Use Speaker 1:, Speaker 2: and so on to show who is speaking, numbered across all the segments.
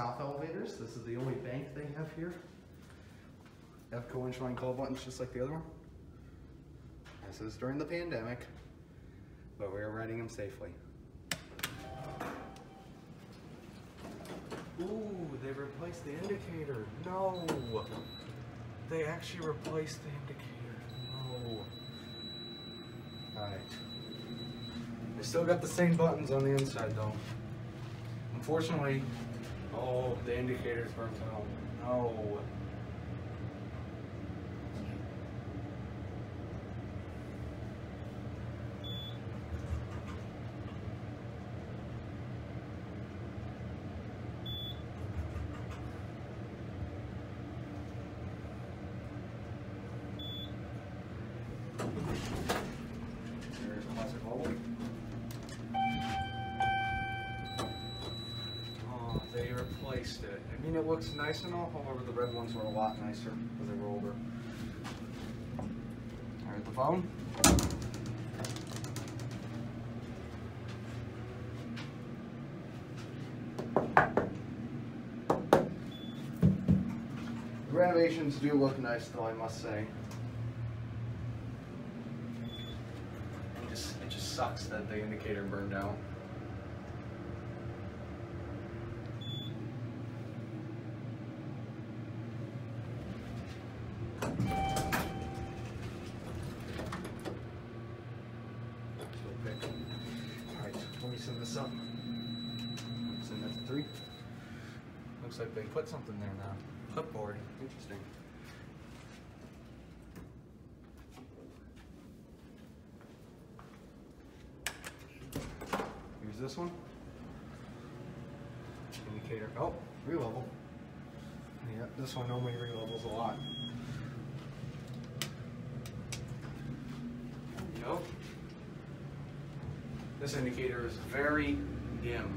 Speaker 1: south elevators. This is the only bank they have here. Epco inch-line call buttons just like the other one. This is during the pandemic, but we are riding them safely. Ooh, they replaced the indicator. No! They actually replaced the indicator. No. Alright. They still got the same buttons on the inside though. Unfortunately, oh, the indicator's burnt out. No. There's a classic hole. Oh, they replaced it. I mean, it looks nice and all, however, the red ones were a lot nicer because they were older. Alright, the phone. The renovations do look nice though, I must say. It just sucks that the indicator burned out. Alright, let me send this up. Send that to 3. Looks like they put something there now. Clipboard. Interesting. Here's this one. Indicator. Oh, re-level. Yeah, this one normally re-levels a lot. There we go. This indicator is very dim.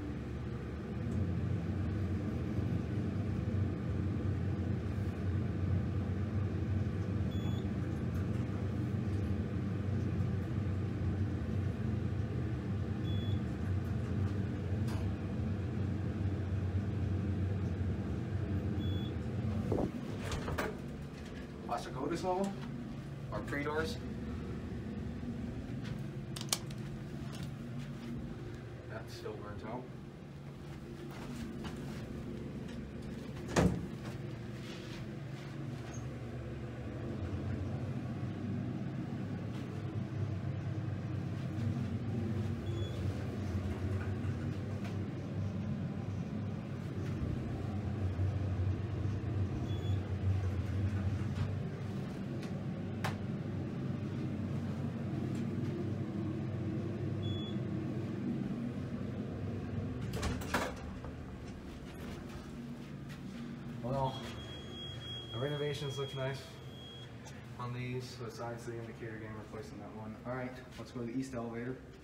Speaker 1: Plastic Otis level, or pre-doors. That still burns out. Well, the renovations look nice on these, besides the indicator game replacing that one. Alright, let's go to the east elevator.